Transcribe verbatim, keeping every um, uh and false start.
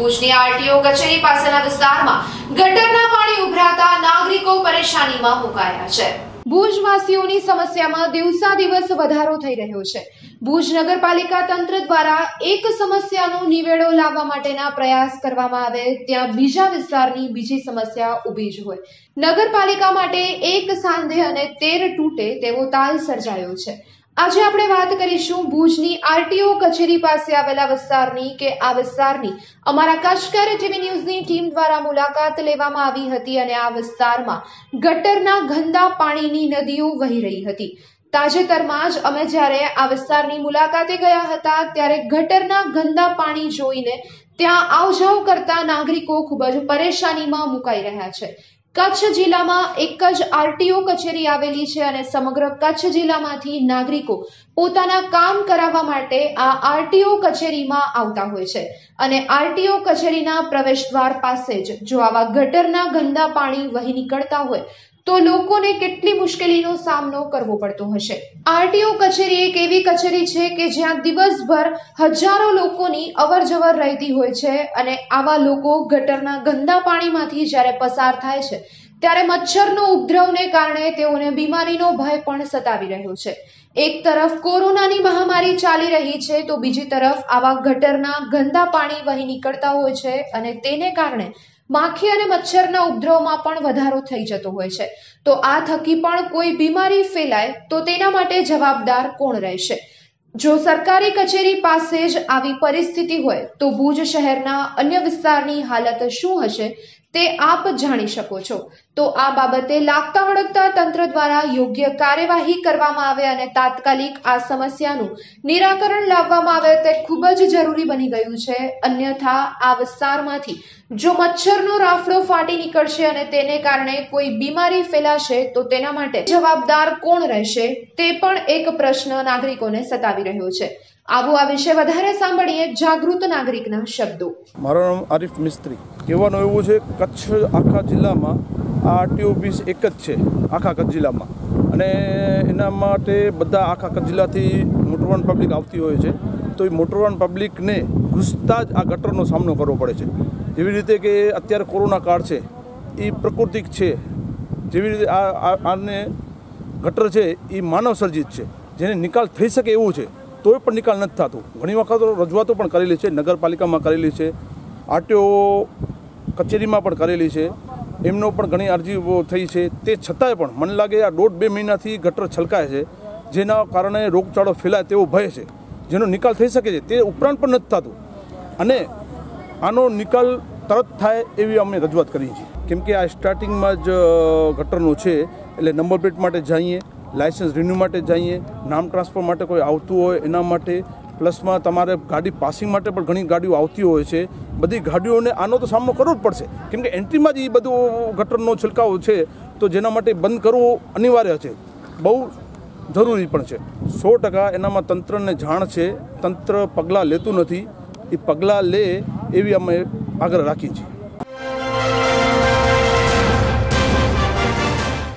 ભુજની આરટીઓ કચેરી પાસેના વિસ્તારમાં ગટરના પાણી ઉભરાતા નાગરિકો પરેશાનીમાં મુકાયા છે। ભુજવાસીઓની સમસ્યામાં દિવસા દિવસ વધારો થઈ રહ્યો છે। ભુજ નગરપાલિકા તંત્ર દ્વારા એક સમસ્યાનો નિવેડો લાવવા માટેના પ્રયાસ કરવામાં આવે ત્યાં બીજા વિસ્તારની બીજી સમસ્યા ઊભી જ હોય। નગરપાલિકા માટે એક સાંધે અને તેર તૂટે તેવો તાલ સર્જાયો છે। આજે આપણે વાત કરીશું ભુજની આરટીઓ કચેરી પાસે આવેલા વિસ્તારની કે આ વિસ્તારની અમારા કચ્છકર ટીવી ન્યૂઝની ટીમ દ્વારા મુલાકાત લેવામાં આવી હતી અને આ વિસ્તારમાં ગટરના ગંદા પાણીની નદીઓ વહી રહી હતી। તાજેતરમાં જ અમે જ્યારે આ વિસ્તારની મુલાકાતે ગયા હતા ત્યારે ગટરના ગંદા પાણી જોઈને ત્યાં આવજાવ કરતા નાગરિકો ખૂબ જ પરેશાનીમાં મુકાઈ રહ્યા છે। કચ્છ જિલ્લામાં એક જ આરટીઓ કચેરી આવેલી છે અને સમગ્ર કચ્છ જિલ્લામાંથી નાગરિકો પોતાના કામ કરાવવા માટે આ આરટીઓ કચેરીમાં આવતા હોય છે અને આરટીઓ કચેરીના પ્રવેશદ્વાર પાસે જ જો આવા ગટરના ગંદા પાણી વહી નીકળતા હોય તો લોકોને કેટલી મુશ્કેલીનો સામનો કરવો પડતો હશે। આરટીઓ કચેરી એક એવી કચેરી છે કે જ્યાં દિવસભર હજારો લોકોની અવરજવર રહેતી હોય છે અને આવા લોકો ગટરના ગંદા પાણીમાંથી જ્યારે પસાર થાય છે ત્યારે મચ્છરનો ઉપદ્રવને કારણે તેઓને બીમારીનો ભય પણ સતાવી રહ્યો છે। એક તરફ કોરોનાની મહામારી ચાલી રહી છે તો બીજી તરફ આવા ગટરના ગંદા પાણી વહી નીકળતા હોય છે અને તેને કારણે માખી અને મચ્છરના ઉપદ્રવમાં પણ વધારો થઈ જતો હોય છે। તો આ થકી પણ કોઈ બીમારી ફેલાય તો તેના માટે જવાબદાર કોણ રહેશે? જો સરકારી કચેરી પાસે જ આવી પરિસ્થિતિ હોય તો ભુજ શહેરના અન્ય વિસ્તારની હાલત શું હશે તે આપ જાણી શકો છો। તો આ બાબતે લાગતા વળગતા તંત્ર દ્વારા યોગ્ય કાર્યવાહી કરવામાં આવે અને તાત્કાલિક આ સમસ્યાનું નિરાકરણ લાવવામાં આવે તે ખૂબ જ જરૂરી બની ગયું છે। અન્યથા આ વિસ્તારમાંથી જો મચ્છરનો રાફડો ફાટી નીકળશે અને તેને કારણે કોઈ બીમારી ફેલાશે તો તેના માટે જવાબદાર કોણ રહેશે તે પણ એક પ્રશ્ન નાગરિકોને સતાવી રહ્યો છે। આવો આ વિશે વધારે સાંભળીએ જાગૃત નાગરિકના શબ્દો। મારું નામ આરિફ મિસ્ત્રી। કહેવાનું એવું છે કચ્છ આખા જિલ્લામાં આ આરટીઓ ઓફિસ એક જ છે આખા કચ્છ જિલ્લામાં અને એના માટે બધા આખા કચ્છ જિલ્લાથી મોટરવાહન પબ્લિક આવતી હોય છે તો એ મોટરવાહન પબ્લિકને ઘૂસતા જ આ ગટરનો સામનો કરવો પડે છે। જેવી રીતે કે અત્યારે કોરોના કાળ છે એ પ્રાકૃતિક છે, જેવી રીતે આ આને ગટર છે એ માનવ સર્જિત છે જેને નિકાલ થઈ શકે એવું છે તોય પણ નિકાલ નથી થતો। ઘણી વખત રજૂઆતો પણ કરેલી છે, નગરપાલિકામાં કરેલી છે, આરટીઓ કચેરીમાં પણ કરેલી છે, એમનો પણ ઘણી અરજીઓ થઈ છે। તે છતાંય પણ મને લાગે આ દોઢ બે મહિનાથી ગટર છલકાય છે જેના કારણે રોગચાળો ફેલાય તેવો ભય છે જેનો નિકાલ થઈ શકે છે તે ઉપરાંત પણ નથી થતું અને આનો નિકાલ તરત થાય એવી અમે રજૂઆત કરી છે કેમ કે આ સ્ટાર્ટિંગમાં જ ગટરનું છે એટલે નંબર પ્લેટ માટે જઈએ, લાઇસન્સ રિન્યૂ માટે જઈએ, નામ ટ્રાન્સફર માટે કોઈ આવતું હોય એના માટે, પ્લસમાં તમારે ગાડી પાસિંગ માટે પણ ઘણી ગાડીઓ આવતી હોય છે। બધી ગાડીઓને આનો તો સામનો કરવો જ પડશે કેમ કે એન્ટ્રીમાં જ એ બધું ગટરનો છલકાવો છે તો જેના માટે બંધ કરવું અનિવાર્ય છે, બહુ જરૂરી પણ છે। સો ટકા એનામાં તંત્રને જાણ છે, તંત્ર પગલાં લેતું નથી, એ પગલાં લે એવી અમે આગ્રહ રાખીએ છીએ।